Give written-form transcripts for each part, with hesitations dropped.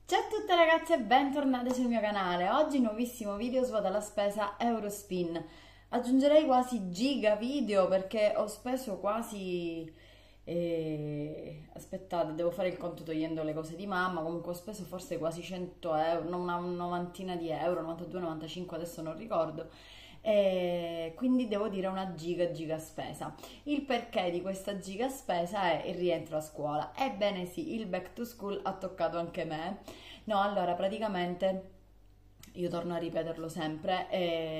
Ciao a tutte ragazze e bentornate sul mio canale. Oggi nuovissimo video svuota la spesa Eurospin. Aggiungerei quasi giga video perché ho speso quasi... aspettate, devo fare il conto togliendo le cose di mamma. Comunque ho speso forse quasi 100 euro, una novantina di euro, 92-95 adesso non ricordo. Quindi devo dire una giga spesa. Il perché di questa giga spesa è il rientro a scuola. Ebbene sì, il back to school ha toccato anche me. No, allora praticamente io torno a ripeterlo sempre,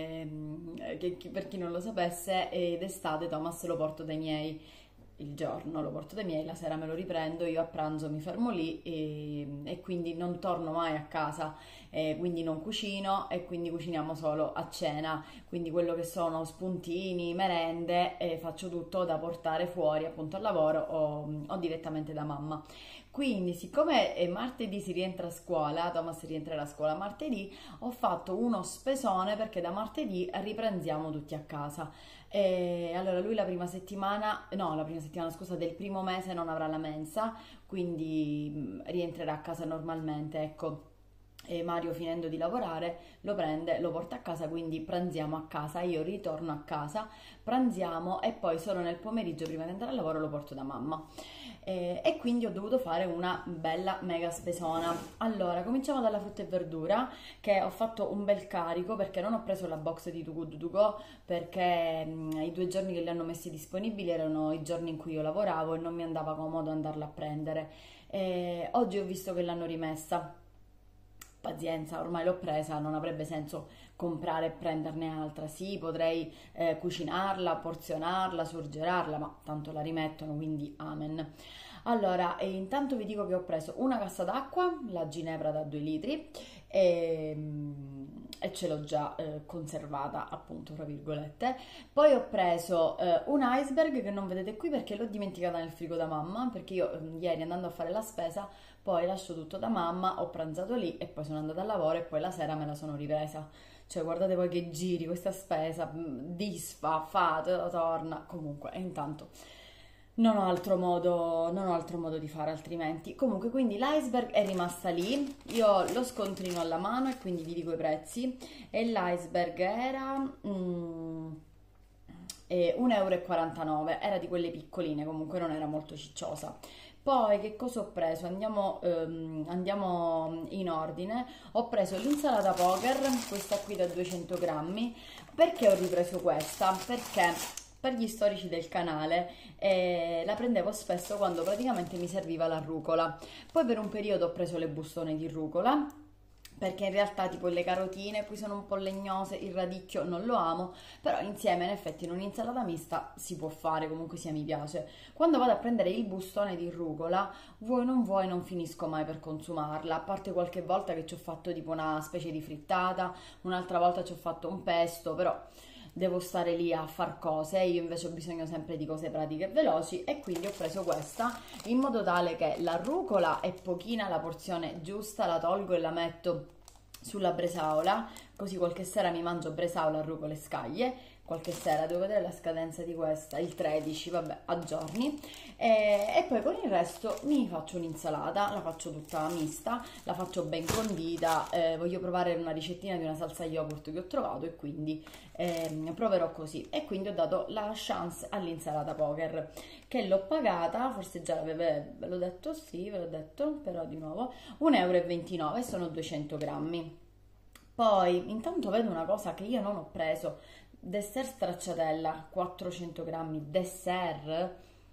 per chi non lo sapesse, d'estate Thomas lo porto dai miei, il giorno lo porto dai miei, la sera me lo riprendo, io a pranzo mi fermo lì e quindi non torno mai a casa, quindi non cucino e quindi cuciniamo solo a cena, quindi quello che sono spuntini, merende, faccio tutto da portare fuori appunto al lavoro o direttamente da mamma. Quindi, siccome martedì si rientra a scuola, Thomas rientrerà a scuola martedì, ho fatto uno spesone perché da martedì riprendiamo tutti a casa. Allora, lui la prima settimana, no, la prima settimana, scusa, del primo mese non avrà la mensa, quindi rientrerà a casa normalmente, ecco. E Mario finendo di lavorare lo prende, lo porta a casa, quindi pranziamo a casa, io ritorno a casa, pranziamo e poi solo nel pomeriggio prima di andare al lavoro lo porto da mamma. E quindi ho dovuto fare una bella mega spesona. Allora, cominciamo dalla frutta e verdura, che ho fatto un bel carico perché non ho preso la box di Too Good To Go perché i 2 giorni che li hanno messi disponibili erano i giorni in cui io lavoravo e non mi andava comodo andarla a prendere. Oggi ho visto che l'hanno rimessa. Pazienza, ormai l'ho presa, non avrebbe senso comprare e prenderne altra. Sì, potrei cucinarla, porzionarla, surgelarla, ma tanto la rimettono, quindi amen. Allora, intanto vi dico che ho preso una cassa d'acqua, la Ginevra da 2 litri, e ce l'ho già conservata, appunto, tra virgolette. Poi ho preso un iceberg che non vedete qui perché l'ho dimenticata nel frigo da mamma, perché io ieri andando a fare la spesa poi lascio tutto da mamma, ho pranzato lì e poi sono andata al lavoro e poi la sera me la sono ripresa. Cioè, guardate voi che giri, questa spesa, disfa, fa, torna, comunque, e intanto non ho altro modo di fare altrimenti. Comunque, quindi l'iceberg è rimasta lì, io ho lo scontrino alla mano e quindi vi dico i prezzi, e l'iceberg era 1,49 euro, era di quelle piccoline, comunque non era molto cicciosa. Poi che cosa ho preso? Andiamo in ordine. Ho preso l'insalata poker, questa qui da 200 grammi. Perché ho ripreso questa? Perché per gli storici del canale la prendevo spesso quando praticamente mi serviva la rucola. Poi per un periodo ho preso le bustone di rucola perché in realtà tipo le carotine qui sono un po' legnose, il radicchio non lo amo, però insieme in effetti in un'insalata mista si può fare, comunque sia mi piace. Quando vado a prendere il bustone di rucola, vuoi non finisco mai per consumarla, a parte qualche volta che ci ho fatto tipo una specie di frittata, un'altra volta ci ho fatto un pesto, però devo stare lì a far cose, io invece ho bisogno sempre di cose pratiche e veloci e quindi ho preso questa in modo tale che la rucola è pochina, la porzione giusta, la tolgo e la metto sulla bresaola, così qualche sera mi mangio bresaola, rucola e scaglie, qualche sera devo vedere la scadenza di questa, il 13, vabbè, a giorni, e poi con il resto mi faccio un'insalata, la faccio tutta mista, la faccio ben condita, voglio provare una ricettina di una salsa yogurt che ho trovato e quindi proverò così. E quindi ho dato la chance all'insalata poker, che l'ho pagata, forse già ve l'ho detto, sì, ve l'ho detto, però di nuovo, 1,29 euro e sono 200 grammi. Poi, intanto vedo una cosa che io non ho preso, dessert stracciatella, 400 grammi, dessert,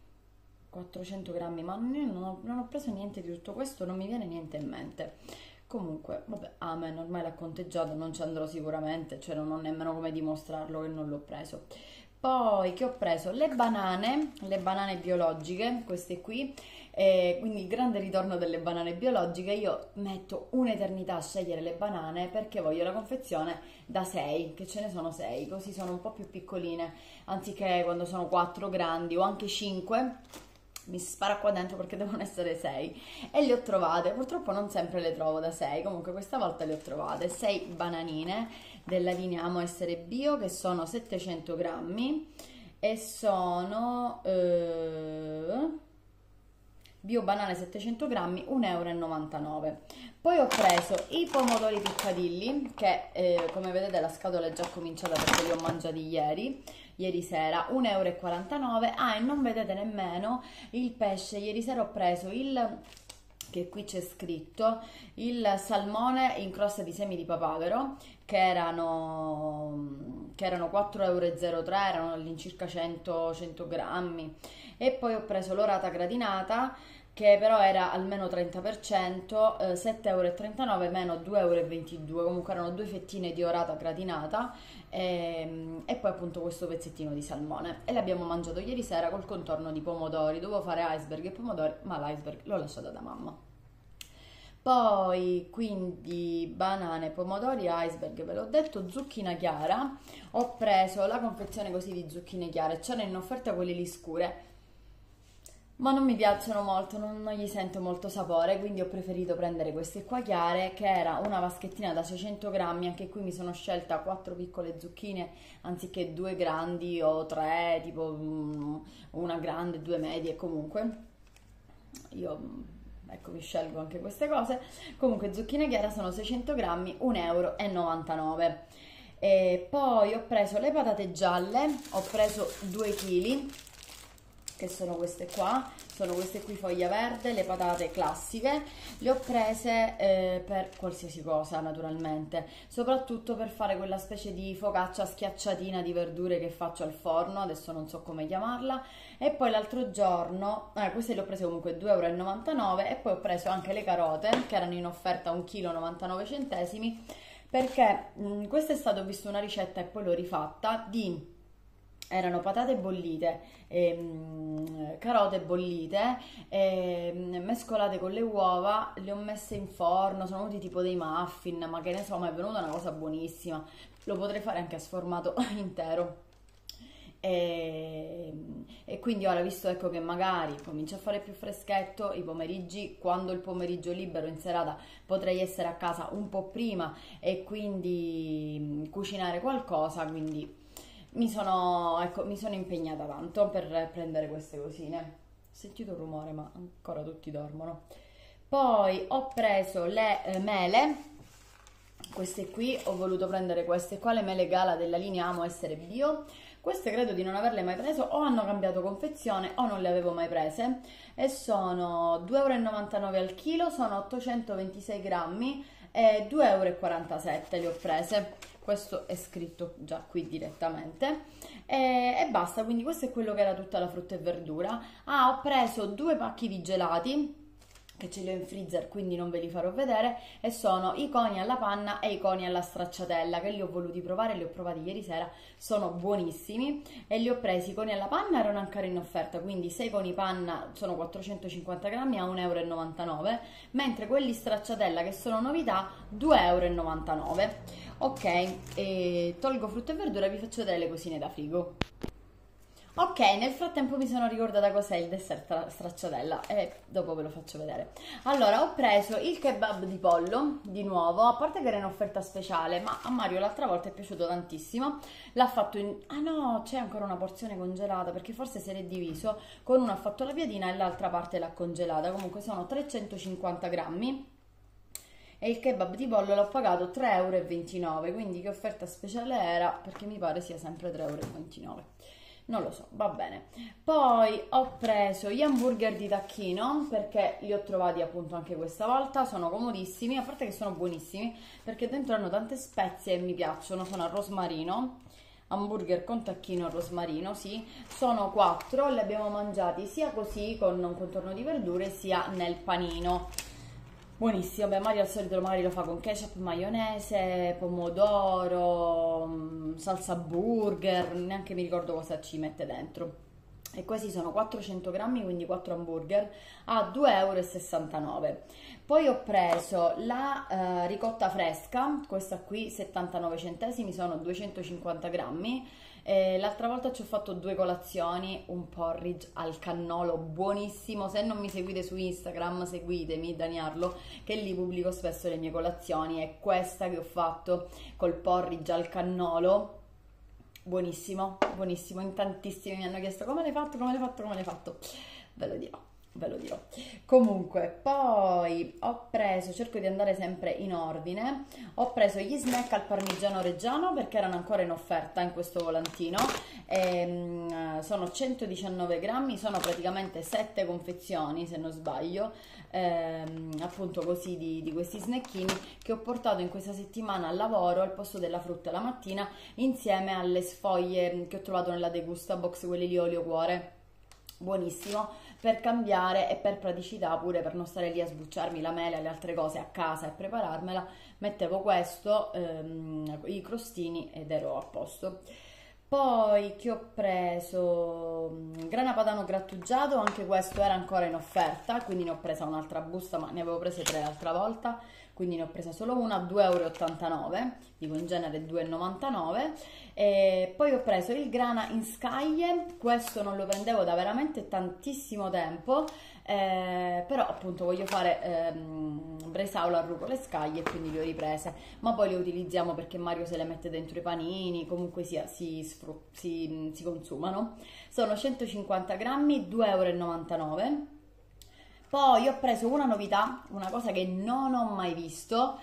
400 grammi, ma io non ho preso niente di tutto questo, non mi viene niente in mente. Comunque, vabbè, amen, ormai l'ha conteggiato, non ci andrò sicuramente, cioè non ho nemmeno come dimostrarlo che non l'ho preso. Poi che ho preso le banane biologiche, queste qui, quindi il grande ritorno delle banane biologiche. Io metto un'eternità a scegliere le banane perché voglio la confezione da 6, che ce ne sono 6, così sono un po' più piccoline, anziché quando sono 4 grandi o anche 5 mi si spara qua dentro perché devono essere 6 e le ho trovate, purtroppo non sempre le trovo da 6, comunque questa volta le ho trovate 6 bananine della linea Amo Essere Bio che sono 700 grammi e sono bio banane 700 grammi, 1,99 euro. Poi ho preso i pomodori piccadilli, che come vedete la scatola è già cominciata perché li ho mangiati ieri sera, 1,49 euro. Ah, e non vedete nemmeno il pesce. Ieri sera ho preso che qui c'è scritto, il salmone in crosta di semi di papavero, che erano 4,03 euro, erano all'incirca 100 grammi. E poi ho preso l'orata gratinata, che però era almeno 30%, 7,39 euro meno 2,22 euro, comunque erano due fettine di orata gratinata e poi appunto questo pezzettino di salmone, e l'abbiamo mangiato ieri sera col contorno di pomodori. Dovevo fare iceberg e pomodori, ma l'iceberg l'ho lasciata da mamma. Poi quindi banane, pomodori, iceberg, ve l'ho detto. Zucchina chiara, ho preso la confezione così di zucchine chiare, c'erano in offerta quelle lì scure, ma non mi piacciono molto, non gli sento molto sapore, quindi ho preferito prendere queste qua chiare, che era una vaschettina da 600 grammi. Anche qui mi sono scelta 4 piccole zucchine anziché 2 grandi o 3, tipo una grande, 2 medie. Comunque io, ecco, mi scelgo anche queste cose. Comunque zucchine chiare sono 600 grammi, 1,99 euro. E poi ho preso le patate gialle, ho preso 2 kg, che sono queste qua, sono queste qui foglia verde, le patate classiche. Le ho prese per qualsiasi cosa, naturalmente, soprattutto per fare quella specie di focaccia schiacciatina di verdure che faccio al forno, adesso non so come chiamarla. E poi l'altro giorno, queste le ho prese comunque 2,99 euro. E poi ho preso anche le carote, che erano in offerta 1 kg 99 centesimi, perché questa è stata, ho visto una ricetta e poi l'ho rifatta, erano patate bollite, carote bollite, mescolate con le uova, le ho messe in forno, sono venuti tipo dei muffin, ma che ne so, ma è venuta una cosa buonissima. Lo potrei fare anche a sformato intero. E quindi ora, visto ecco che magari comincia a fare più freschetto, i pomeriggi, quando il pomeriggio è libero in serata, potrei essere a casa un po' prima e quindi cucinare qualcosa, quindi mi sono impegnata tanto per prendere queste cosine. Ho sentito un rumore, ma ancora tutti dormono. Poi ho preso le mele, queste qui, ho voluto prendere queste qua, le mele gala della linea Amo Essere Bio. Queste credo di non averle mai prese, o hanno cambiato confezione o non le avevo mai prese, e sono 2,99 euro al chilo, sono 826 grammi e 2,47 euro le ho prese. Questo è scritto già qui direttamente e basta. Quindi questo è quello che era tutta la frutta e verdura. Ho preso 2 pacchi di gelati, che ce li ho in freezer, quindi non ve li farò vedere, e sono i coni alla panna e i coni alla stracciatella, che li ho voluti provare, li ho provati ieri sera, sono buonissimi, e li ho presi. I coni alla panna erano ancora in offerta, quindi 6 coni panna sono 450 grammi a 1,99 euro, mentre quelli stracciatella, che sono novità, 2,99 euro. Ok, e tolgo frutta e verdura e vi faccio vedere le cosine da frigo. Ok, nel frattempo mi sono ricordata cos'è il dessert stracciatella e dopo ve lo faccio vedere. Allora, ho preso il kebab di pollo, di nuovo, a parte che era in offerta speciale, ma a Mario l'altra volta è piaciuto tantissimo. L'ha fatto in... Ah no, c'è ancora una porzione congelata, perché forse se l'è diviso, con uno ha fatto la piadina e l'altra parte l'ha congelata. Comunque sono 350 grammi. E il kebab di pollo l'ho pagato 3,29 euro, quindi che offerta speciale era? Perché mi pare sia sempre 3,29 euro. Non lo so, va bene. Poi ho preso gli hamburger di tacchino, perché li ho trovati appunto anche questa volta, sono comodissimi, a parte che sono buonissimi, perché dentro hanno tante spezie e mi piacciono, sono a rosmarino, hamburger con tacchino a rosmarino, sì, sono 4, li abbiamo mangiati sia così con un contorno di verdure, sia nel panino. Buonissimo. Beh, Mario al solito magari lo fa con ketchup, maionese, pomodoro, salsa burger, neanche mi ricordo cosa ci mette dentro. E questi sono 400 grammi, quindi 4 hamburger a 2,69 euro. Poi ho preso la ricotta fresca, questa qui 79 centesimi, sono 250 grammi. L'altra volta ci ho fatto 2 colazioni, un porridge al cannolo buonissimo. Se non mi seguite su Instagram, seguitemi, Daniarlo, che lì pubblico spesso le mie colazioni, e questa che ho fatto col porridge al cannolo, buonissimo, buonissimo. In tantissimi mi hanno chiesto come l'hai fatto, come l'hai fatto, come l'hai fatto. Ve lo dirò. ve lo dirò. Comunque, poi ho preso, cerco di andare sempre in ordine, ho preso gli snack al parmigiano reggiano perché erano ancora in offerta in questo volantino. Sono 119 grammi, sono praticamente 7 confezioni se non sbaglio, appunto così di questi snacchini che ho portato in questa settimana al lavoro al posto della frutta la mattina insieme alle sfoglie che ho trovato nella Degusta Box, quelli lì olio cuore. Buonissimo per cambiare e per praticità pure per non stare lì a sbucciarmi la mela e le altre cose a casa e prepararmela, mettevo questo, i crostini ed ero a posto. Poi che ho preso grana padano grattugiato, anche questo era ancora in offerta, quindi ne ho presa un'altra busta, ma ne avevo prese 3 l'altra volta, quindi ne ho presa solo una, 2,89 euro, dico in genere 2,99 euro. E poi ho preso il grana in scaglie, questo non lo prendevo da veramente tantissimo tempo, però appunto voglio fare bresaola, rucola e scaglie, quindi le ho riprese, ma poi le utilizziamo perché Mario se le mette dentro i panini, comunque sia si consumano. Sono 150 grammi, 2,99 euro. Poi ho preso una novità, una cosa che non ho mai visto,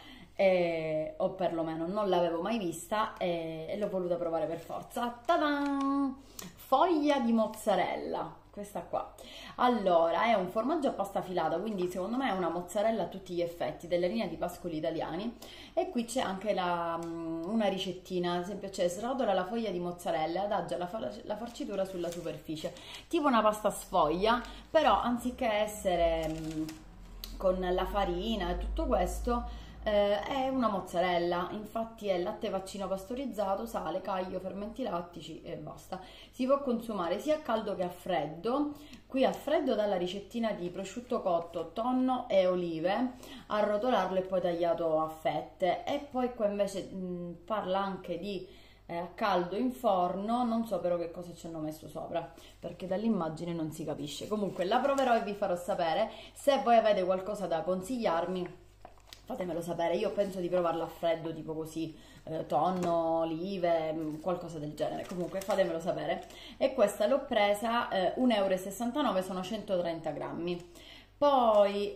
o perlomeno non l'avevo mai vista, e l'ho voluta provare per forza. Ta-da! Foglia di mozzarella, questa qua. Allora, è un formaggio a pasta filata, quindi secondo me è una mozzarella a tutti gli effetti, della linea di Pascoli Italiani. E qui c'è anche una ricettina, ad esempio c'è srotola la foglia di mozzarella, adagia la farcitura sulla superficie, tipo una pasta sfoglia, però anziché essere con la farina e tutto questo, è una mozzarella, infatti è latte vaccino pastorizzato, sale, caglio, fermenti lattici e basta. Si può consumare sia a caldo che a freddo. Qui a freddo dalla ricettina di prosciutto cotto, tonno e olive, arrotolarlo e poi tagliato a fette. E poi qua invece parla anche di a caldo in forno, non so però che cosa ci hanno messo sopra, perché dall'immagine non si capisce. Comunque la proverò e vi farò sapere. Se voi avete qualcosa da consigliarmi, fatemelo sapere. Io penso di provarla a freddo, tipo così, tonno, olive, qualcosa del genere. Comunque fatemelo sapere. E questa l'ho presa 1,69 euro, sono 130 grammi. Poi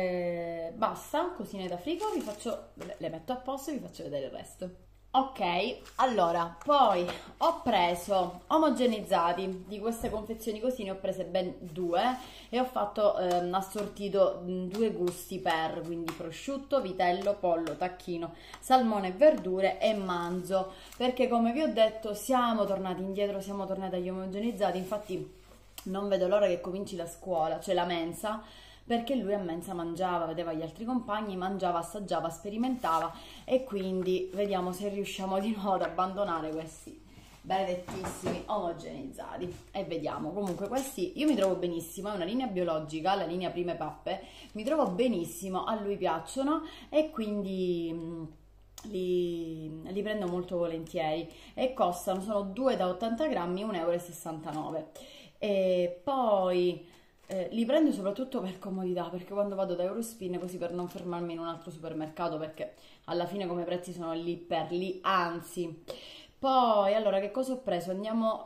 basta, cosine da frigo, le metto a posto e vi faccio vedere il resto. Ok, allora, poi ho preso omogenizzati, di queste confezioni così ne ho prese ben 2 e ho fatto assortito 2 gusti quindi prosciutto, vitello, pollo, tacchino, salmone e verdure e manzo, perché come vi ho detto siamo tornati indietro, siamo tornati agli omogenizzati, infatti non vedo l'ora che cominci la scuola, cioè la mensa, perché lui a mensa mangiava, vedeva gli altri compagni, mangiava, assaggiava, sperimentava e quindi vediamo se riusciamo di nuovo ad abbandonare questi benedettissimi omogenizzati e vediamo. Comunque questi io mi trovo benissimo, è una linea biologica, la linea Prime Pappe, mi trovo benissimo, a lui piacciono e quindi li prendo molto volentieri e costano, sono 2 da 80 grammi, 1,69 euro. E poi li prendo soprattutto per comodità, perché quando vado da Eurospin, così per non fermarmi in un altro supermercato, perché alla fine come prezzi sono lì per lì, anzi. Poi, allora, che cosa ho preso? Andiamo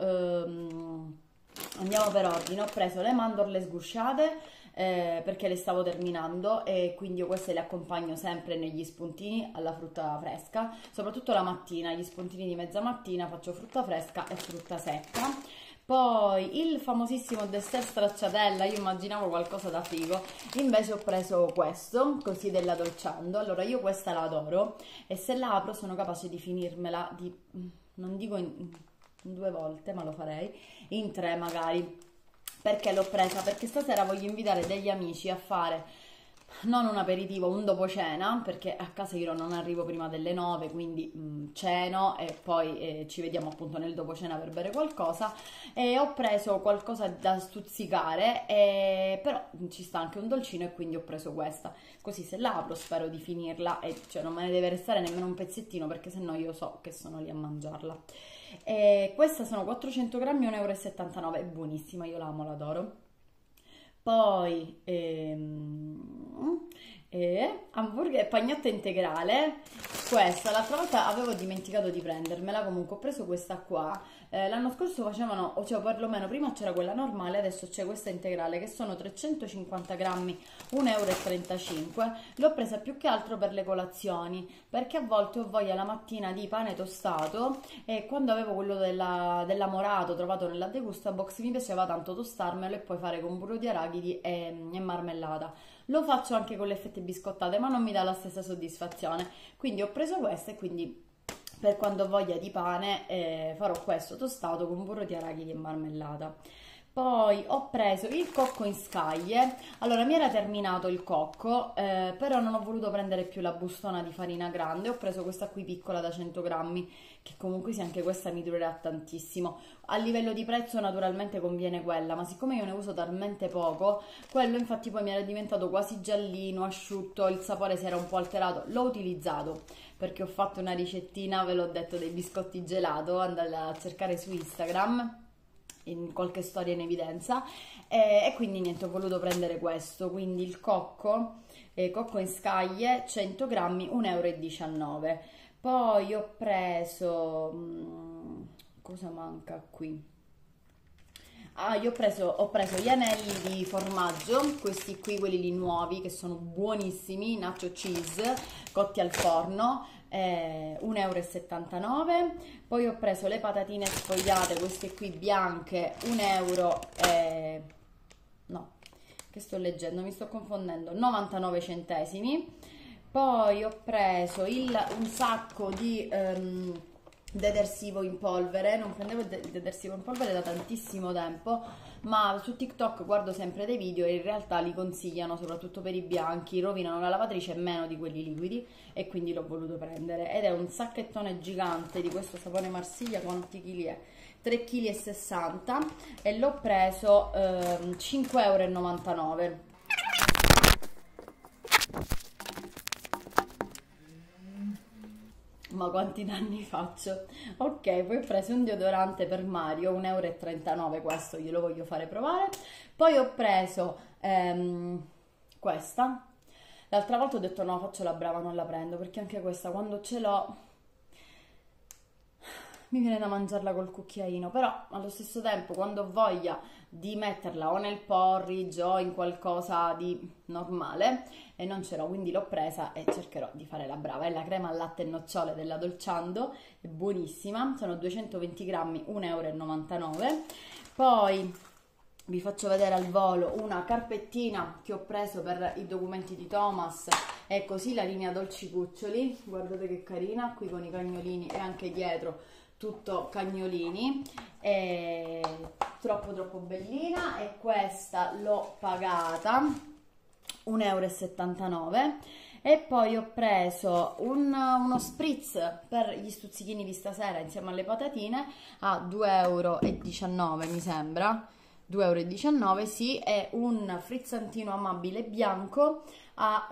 per ordine. Ho preso le mandorle sgusciate, perché le stavo terminando e quindi io queste le accompagno sempre negli spuntini alla frutta fresca, soprattutto la mattina, gli spuntini di mezza mattina faccio frutta fresca e frutta secca. Poi il famosissimo dessert stracciatella, io immaginavo qualcosa da frigo, invece ho preso questo, così della Dolciando. Allora io questa la adoro e se la apro sono capace di finirmela, non dico in 2 volte, ma lo farei, in 3 magari. Perché l'ho presa? Perché stasera voglio invitare degli amici a fare non un aperitivo, un dopo cena, perché a casa io non arrivo prima delle 9, quindi ceno e poi ci vediamo appunto nel dopo cena per bere qualcosa. E ho preso qualcosa da stuzzicare, però ci sta anche un dolcino e quindi ho preso questa. Così se la apro spero di finirla e cioè non me ne deve restare nemmeno un pezzettino, perché sennò io so che sono lì a mangiarla. Questa sono 400 grammi, 1,79 euro, è buonissima, io l'amo, l'adoro. Poi E hamburger pagnotta integrale, questa l'altra volta avevo dimenticato di prendermela, comunque ho preso questa qua. L'anno scorso facevano, o cioè perlomeno prima c'era quella normale, adesso c'è questa integrale che sono 350 grammi, 1,35 euro. L'ho presa più che altro per le colazioni, perché a volte ho voglia la mattina di pane tostato e quando avevo quello dell'amorato trovato nella Degusta Box mi piaceva tanto tostarmelo e poi fare con burro di arachidi e marmellata. Lo faccio anche con le fette biscottate, ma non mi dà la stessa soddisfazione. Quindi ho preso questa e quindi per quando ho voglia di pane farò questo tostato con burro di arachidi e marmellata. Poi ho preso il cocco in scaglie. Allora mi era terminato il cocco, però non ho voluto prendere più la bustona di farina grande. Ho preso questa qui piccola da 100 grammi, che comunque sì, anche questa mi durerà tantissimo. A livello di prezzo naturalmente conviene quella, ma siccome io ne uso talmente poco, quello infatti poi mi era diventato quasi giallino, asciutto, il sapore si era un po' alterato. L'ho utilizzato perché ho fatto una ricettina, ve l'ho detto, dei biscotti gelato, andate a cercare su Instagram in qualche storia in evidenza e quindi niente, ho voluto prendere questo, quindi il cocco in scaglie 100 grammi 1,19 euro. Poi ho preso cosa manca qui? Ah, io ho preso gli anelli di formaggio, questi qui, quelli lì nuovi, che sono buonissimi, nacho cheese, cotti al forno, 1,79 euro. Poi ho preso le patatine sfogliate, queste qui bianche, 1 euro, no, che sto leggendo, mi sto confondendo, 99 centesimi. Poi ho preso un sacco di detersivo in polvere. Non prendevo il detersivo in polvere da tantissimo tempo, ma su TikTok guardo sempre dei video e in realtà li consigliano soprattutto per i bianchi, rovinano la lavatrice meno di quelli liquidi e quindi l'ho voluto prendere. Ed è un sacchettone gigante di questo sapone Marsiglia, quanti chili è? 3,60 kg e l'ho preso 5,99 euro. Ma quanti danni faccio? Ok, poi ho preso un deodorante per Mario, 1,39 euro, questo glielo voglio fare provare. Poi ho preso questa. L'altra volta ho detto no, faccio la brava, non la prendo, perché anche questa quando ce l'ho mi viene da mangiarla col cucchiaino, però allo stesso tempo quando ho voglia di metterla o nel porridge o in qualcosa di normale e non ce l'ho, quindi l'ho presa e cercherò di fare la brava. È la crema al latte e nocciole della Dolciando, è buonissima, sono 220 grammi, 1,99 euro. Poi vi faccio vedere al volo una carpettina che ho preso per i documenti di Thomas, è così la linea Dolci Cuccioli, guardate che carina, qui con i cagnolini e anche dietro tutto cagnolini, è troppo bellina. E questa l'ho pagata 1,79 euro. E poi ho preso uno spritz per gli stuzzichini di stasera insieme alle patatine a 2,19 euro, mi sembra 2,19 euro, sì, è un frizzantino amabile bianco a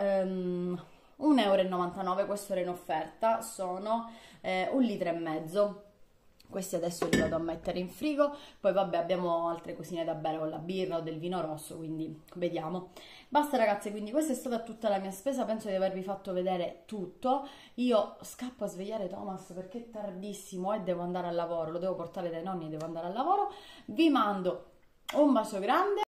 1,99 euro. Questo era in offerta, sono 1,5 litri. Questi adesso li vado a mettere in frigo, poi vabbè abbiamo altre cosine da bere con la birra o del vino rosso, quindi vediamo. Basta ragazze, quindi questa è stata tutta la mia spesa, penso di avervi fatto vedere tutto. Io scappo a svegliare Thomas perché è tardissimo e devo andare al lavoro, lo devo portare dai nonni e devo andare al lavoro. Vi mando un bacio grande.